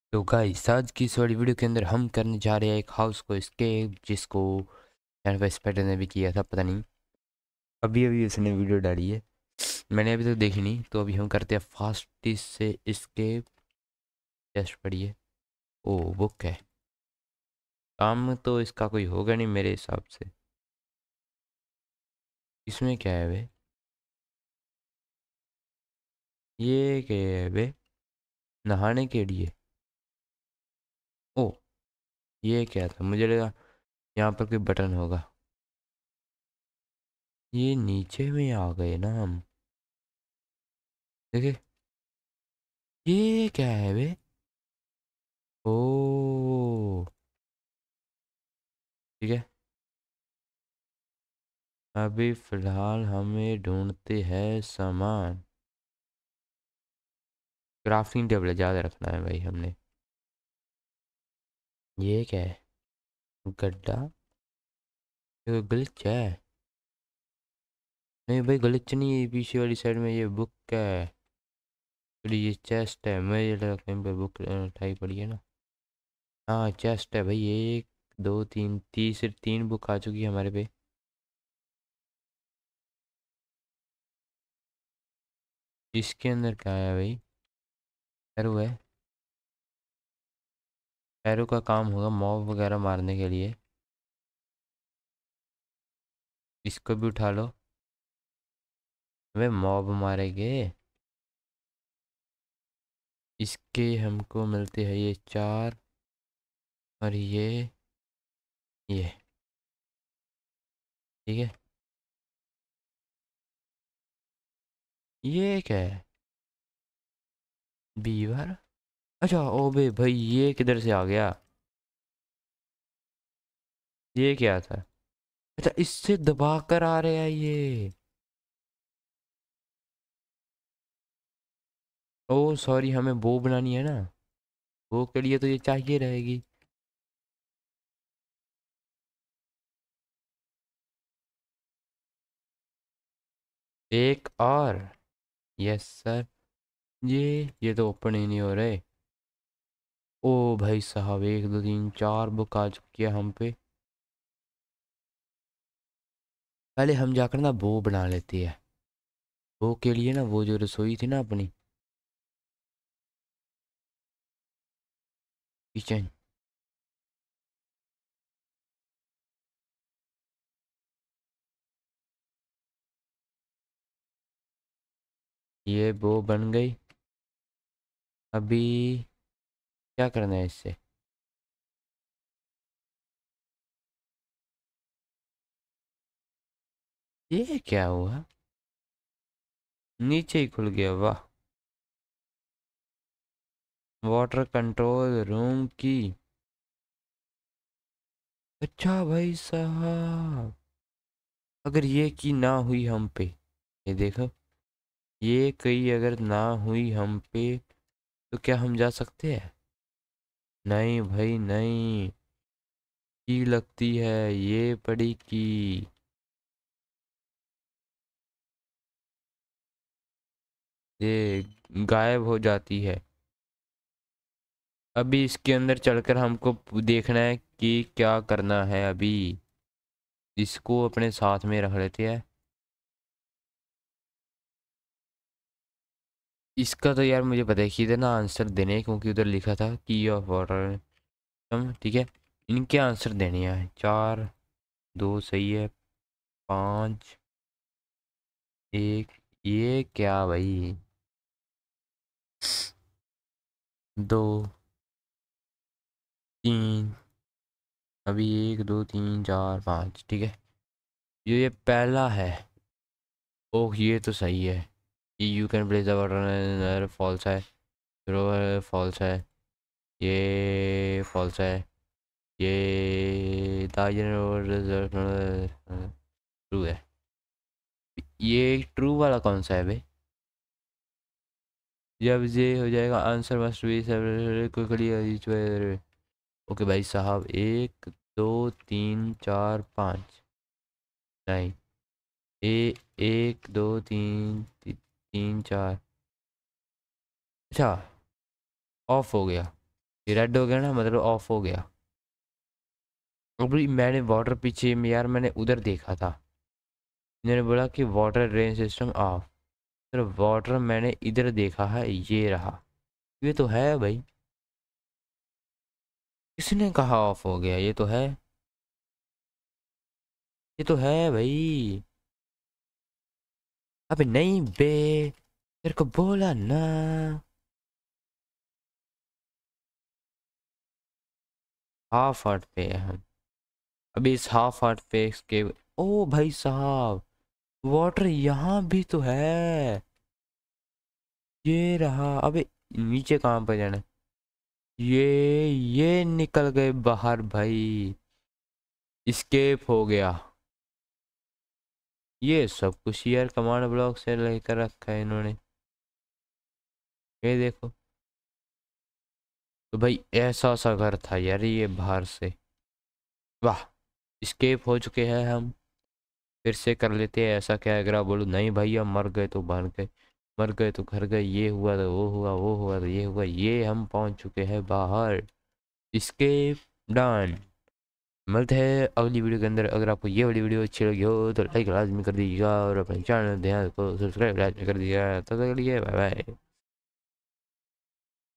तो गाइस आज की इस वाली वीडियो के अंदर हम करने जा रहे हैं एक हाउस को एस्केप, जिसको चैनल पर स्पाइडर ने भी किया था। पता नहीं अभी अभी उसने वीडियो डाली है, मैंने अभी तक देखी नहीं। तो अभी हम करते हैं फास्टेस्ट से एस्केप। टेस्ट पढ़िए। ओ बुक है। काम तो इसका कोई होगा नहीं मेरे हिसाब से। इसमें क्या है वे? ये क्या है वे? नहाने के लिए। ओ ये क्या था, मुझे लगा यहाँ पर कोई बटन होगा। ये नीचे में आ गए ना हम। देखिए ये क्या है वे? ओ ठीक है। अभी फिलहाल हमें ढूंढते हैं सामान। क्राफ्टिंग टेबल ज़्यादा रखना है भाई हमने। ये क्या है? गड्ढा। ये गलिच है? नहीं भाई गलिच नहीं है, पीछे वाली साइड में ये बुक क्या है? फिर ये चेस्ट है, मुझे लगा कहीं पे बुक उठाई पड़ी है ना। हाँ चेस्ट है भाई। एक दो तीन, तीसरी तीन बुक आ चुकी है हमारे पे। इसके अंदर क्या है भाई? एरो है। एरो का काम होगा मॉब वगैरह मारने के लिए। इसको भी उठा लो। वे मॉब मारेंगे। इसके हमको मिलते हैं ये चार, और ये ठीक है। ये क्या है? बीवर। अच्छा ओबे भाई ये किधर से आ गया? ये क्या था? अच्छा इससे दबा कर आ रहा है ये। ओ सॉरी, हमें बो बनानी है ना। वो के लिए तो ये चाहिए रहेगी। एक और। Yes sir. ये तो ओपन ही नहीं हो रहे। ओ भाई साहब, एक दो तीन चार बुक आ चुकी है हम पे। पहले हम जाकर ना बो बना लेते हैं। बो के लिए ना वो जो रसोई थी ना अपनी, किचन। ये बो बन गई। अभी क्या करना है इससे? ये क्या हुआ? नीचे ही खुल गया, वाह। वाटर कंट्रोल रूम की। अच्छा भाई साहब, अगर ये की ना हुई हम पे, ये देखो, ये कहीं अगर ना हुई हम पे, तो क्या हम जा सकते हैं? नहीं भाई नहीं। की लगती है ये पड़ी की। ये गायब हो जाती है। अभी इसके अंदर चलकर हमको देखना है कि क्या करना है अभी। इसको अपने साथ में रख लेते हैं। इसका तो यार मुझे पता है कि इधर ना आंसर देने हैं, क्योंकि उधर लिखा था की ऑफ वाटर। ठीक है। इनके आंसर देने हैं। चार, दो सही है, पाँच, एक। ये क्या भाई? दो, तीन। अभी एक दो तीन चार पाँच, ठीक है। ये पहला है। ओह ये तो सही है। You can place the water, false है। फॉल्स है। ये फॉल्स है। ये ट्रू है। ये ट्रू वाला कौन सा है भाई? जब ये हो जाएगा answer must be quickly. Okay भाई साहब, एक दो तीन चार पाँच। नहीं। ए एक दो तीन तीन चार। अच्छा ऑफ हो गया। रेड हो गया ना, मतलब ऑफ हो गया। अभी मैंने वाटर पीछे में यार मैंने उधर देखा था, मैंने बोला कि वाटर ड्रेन सिस्टम ऑफ, फिर वाटर मैंने इधर देखा है, ये रहा, ये तो है भाई। किसने कहा ऑफ हो गया? ये तो है, ये तो है भाई। अबे नहीं बे, तेरे को बोला ना। हाफ हार्ट पे है हम। अभी इस हाफ हार्ट पे इसके, ओ भाई साहब, वाटर यहाँ भी तो है, ये रहा। अबे नीचे कहाँ पे जाना है? ये निकल गए बाहर भाई, स्केप हो गया। ये सब कुछ यार कमांड ब्लॉक से लेकर रखा है इन्होंने, ये देखो। तो भाई ऐसा सा घर था यार ये बाहर से। वाह, स्केप हो चुके हैं हम। फिर से कर लेते हैं ऐसा, क्या अगर आप बोलो नहीं भाई हम मर गए तो मर गए, मर गए तो घर गए, ये हुआ तो वो हुआ, वो हुआ तो ये हुआ, ये हम पहुंच चुके हैं बाहर। Escape done. मिलते हैं अगली वीडियो के अंदर। अगर आपको ये वाली वीडियो अच्छी लगी हो तो लाइक लाजमी कर दीजिएगा, और अपने चैनल ध्यान को सब्सक्राइब लाजमी कर दीजिएगा। तब तक के लिए बाय बाय।